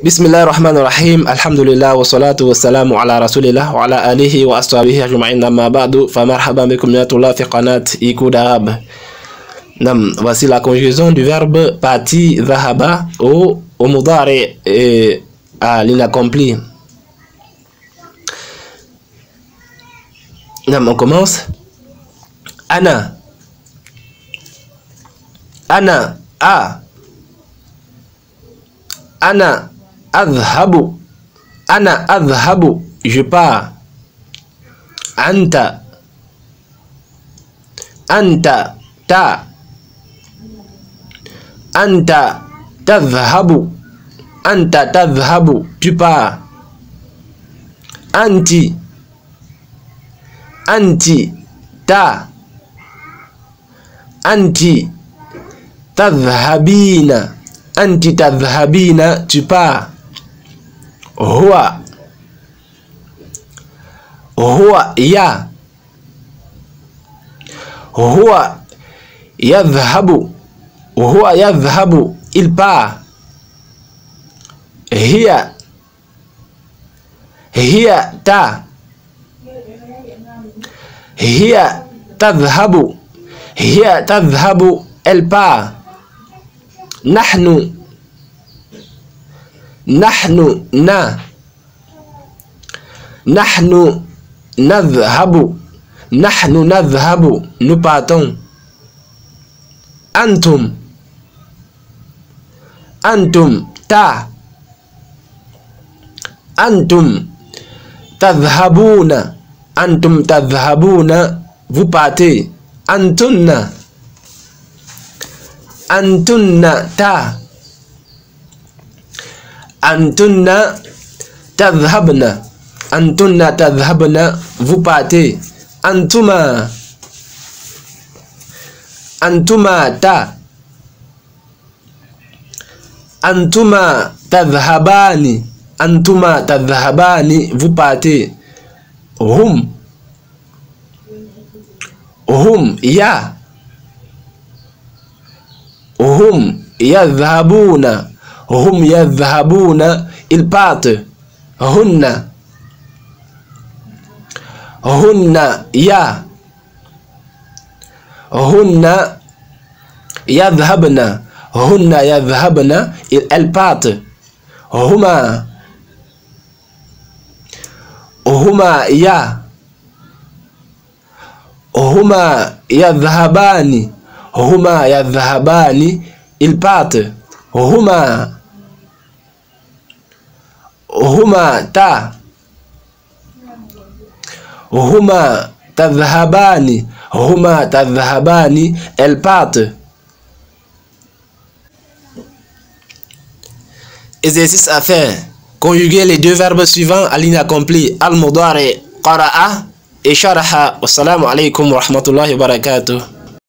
Bismillahir Rahmanir Rahim. Alhamdulillah wa salatu wa salamu ala rasulillah wa ala alihi wa ashabihi ajma'in, amma ba'du. Fa marhaban bikum ya tullah fi qanat Écoute Arabe. Voici la conjugaison du verbe parti dhahaba au mudari et à l'inaccompli. On commence. Ana adhabu, je pars. Anta tadhhabu, tu pars. Anti tadhhabina, tu pars. Huwa yadhhabu, il part. Hiya tadhhabu, elle part. Nahnu nadhhabu, nous partons. Antum tadhhabuna, vous partez. Antunna tadhhabna, vous partez. Antuma tadhhabani, vous partez. Hum yadhhabuna, ils partent. Hunna yadhhabna, elles partent. Huma yadhhabani, ils partent. Huma tadhhabani, elles partent. Exercice à faire. Conjuguer les deux verbes suivants à l'inaccompli. Al-mudari qara'a et sharaha. Wassalamu alaikum wa rahmatullahi wa barakatuh.